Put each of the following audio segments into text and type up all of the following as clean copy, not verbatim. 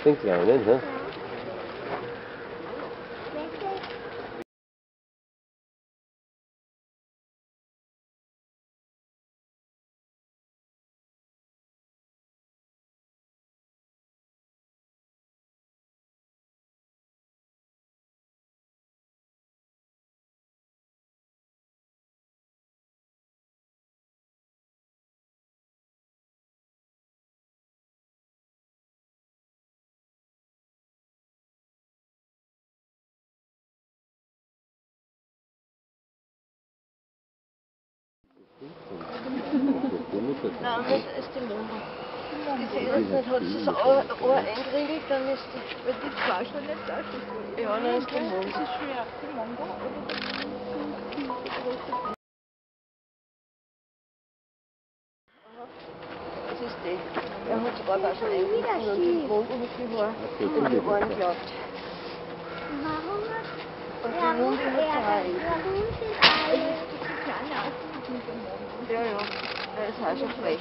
Den kleinen, ne? Nein, das ist die Mama. Die sehen uns nicht, hat sie das Ohr eingeriegelt, dann ist die. Weil die Frau schon nicht da ist. Ja, dann ist die Mama. Das ist schwer. Die Mama oder die große. Das ist die. Er hat sogar da schon eingeriegelt und die Wunde war in die Ohren geklappt. Warum? Und die Wunde hat drei. Warum sind alle die kleine Ausbildung gemacht? Ja, ja. Er ist auch schon frech.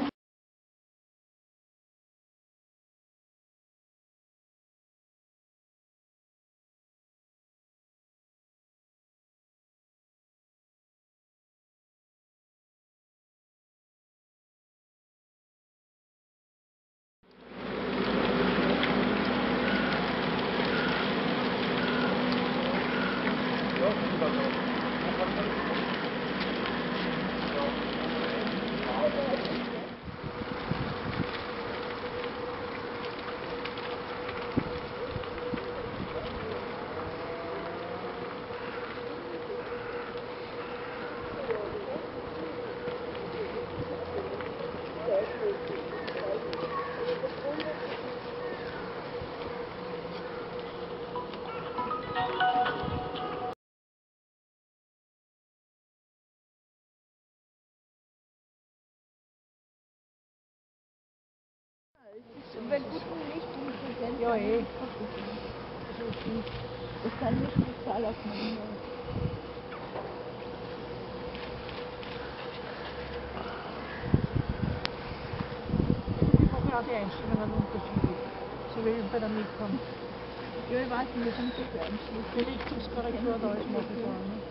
Wenn gut Licht und Präsenz. Ja, eh. Das kann nicht total aufnehmen. Die machen auch die Einstellungen unterschiedlich. So wie bei der Nikon. Ja, ich weiß nicht, wir sind so für Einschluss. Die Richtungskorrektur und alles mache ich auch. Ne?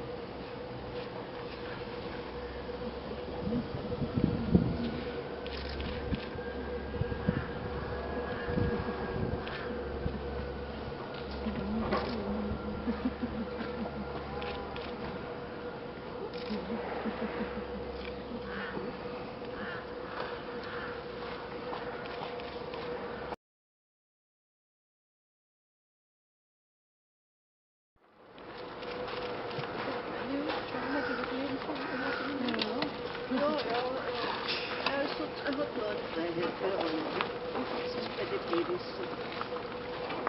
Er hat Leute bei den Babys.